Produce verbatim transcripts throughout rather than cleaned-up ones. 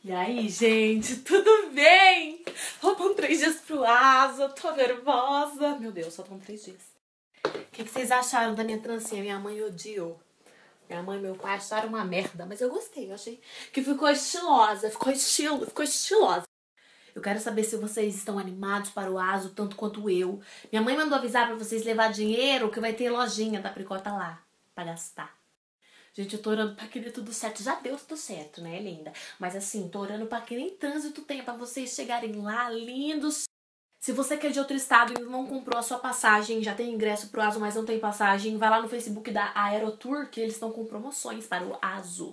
E aí, gente, tudo bem? Faltam três dias pro Aso, eu tô nervosa. Meu Deus, faltam três dias. O que, que vocês acharam da minha trancinha? Minha mãe odiou. Minha mãe e meu pai acharam uma merda, mas eu gostei. Eu achei que ficou estilosa, ficou estilo, ficou estilosa. Eu quero saber se vocês estão animados para o Aso, tanto quanto eu. Minha mãe mandou avisar pra vocês levar dinheiro, que vai ter lojinha da Pricota lá, pra gastar. Gente, eu tô orando pra que dê tudo certo. Já deu tudo certo, né, linda? Mas assim, tô orando pra que nem trânsito tenha, pra vocês chegarem lá lindos. Se você quer de outro estado e ainda não comprou a sua passagem, já tem ingresso pro Aso, mas não tem passagem, vai lá no Facebook da Aerotour, que eles estão com promoções para o Aso.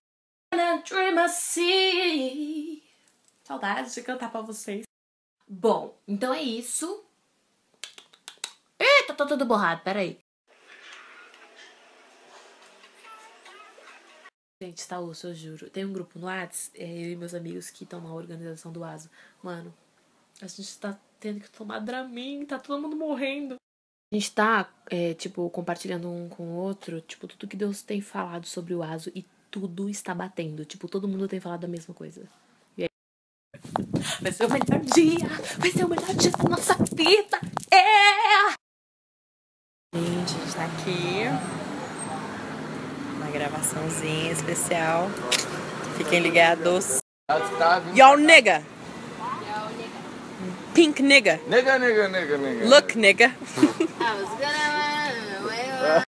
Saudades de cantar pra vocês. Bom, então é isso. Eita, tô todo borrado, peraí. Gente, tá osso, eu juro. Tem um grupo no WhatsApp, é, eu e meus amigos que estão na organização do Aso. Mano, a gente tá tendo que tomar Dramin, tá todo mundo morrendo. A gente tá, é, tipo, compartilhando um com o outro, tipo, tudo que Deus tem falado sobre o Aso e tudo está batendo. Tipo, todo mundo tem falado a mesma coisa. E aí... Vai ser o melhor dia! Vai ser o melhor dia da nossa vida! É! Gente, a gente tá aqui. Uma gravaçãozinha especial. Fiquem ligados. Yo, nigga. Pink nigga. Nigga, nigga, nigga, nigga. Look, nigga. I was gonna run away.